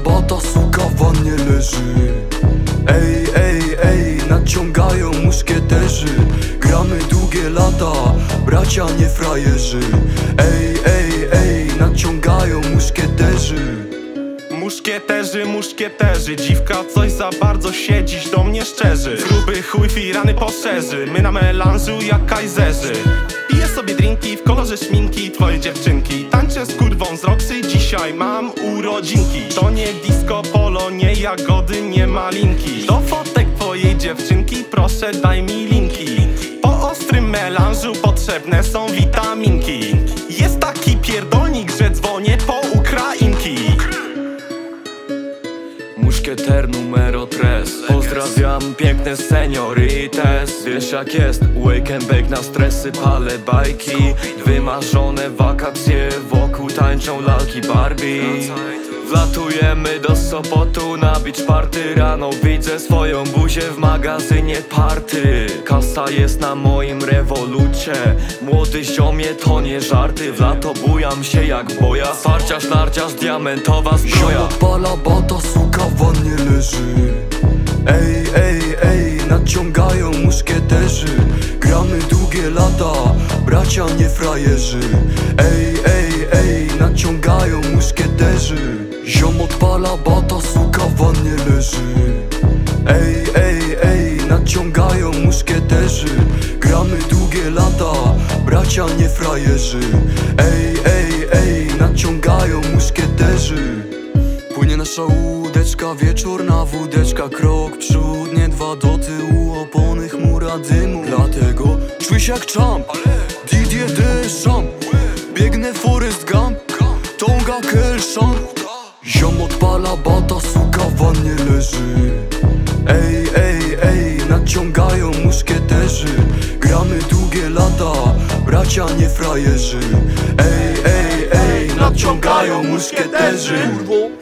bo ta suka w wannie leży. Ej, ej, ej, nadciągają muszkieterzy. Gramy długie lata, bracia nie frajerzy. Ej, ej, ej, nadciągają muszkieterzy. Muszkieterzy, muszkieterzy, dziwka coś za bardzo się dziś do mnie szczerzy. Gruby chuj firany poszerzy, my na melanżu jak kajzerzy. Piję sobie drinki w kolorze szminki twoje dziewczynki. Tańczę z kurwą z Roxy, dzisiaj mam urodzinki. To nie disco polo, nie jagody, nie malinki. Do fotek twojej dziewczynki proszę daj mi linki. Po ostrym melanżu potrzebne są witaminki. Jest taki pierdolnik, że dzwonię po Ukrainki. Muszkieter numero 3. Pozdrawiam piękne seniorites. Wiesz jak jest, weekend bake na stresy, palę bajki. Wymarzone wakacje, wokół tańczą lalki Barbie. Wlatujemy do Sopotu na beach party. Rano widzę swoją buzię w magazynie Party. Kasa jest na moim rewolucie. Młody ziomie to nie żarty. W lato bujam się jak boja. Farciarz, narciarz, diamentowa zbroja. Ziom odpala, bo ta suka w wannie leży. Ej, ej, ej, nadciągają muszkieterzy. Gramy długie lata, bracia nie frajerzy. Ej, ej, ej, nadciągają muszkieterzy. Ziom odpala, bo ta suka w wannie leży. Ej, ej, ej, nadciągają muszkieterzy. Gramy długie lata, bracia nie frajerzy. Ej, ej, ej, nadciągają muszkieterzy. Płynie nasza łódeczka, wieczorna wódeczka. Krok przód, nie dwa do tyłu, opony chmura dymu. Dlatego czuję się jak Trump, Didier Deschamps. Biegnę Forrest Gump, Tonga Kelsham. Ziom odpala, bo ta suka w wannie leży. Ej, ej, ej, nadciągają muszkieterzy. Gramy długie lata, bracia nie frajerzy. Ej, ej, ej, nadciągają muszkieterzy.